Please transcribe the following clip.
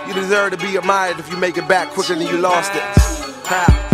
You deserve to be admired if you make it back quicker than you lost it. Ha.